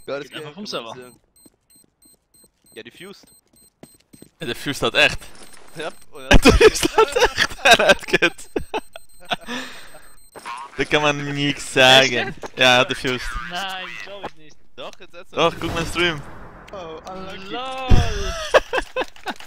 Ja, Geht einfach vom Server. Ja, diffused. Ja, der Fuse hat echt. Ja, Der Fuse hat echt. Er hat gut. Da kann man nichts sagen. Ja, er hat diffused. Nein, glaube ich nicht. Doch, jetzt Doch, guck mal den Stream. Oh, unlucky. LOL!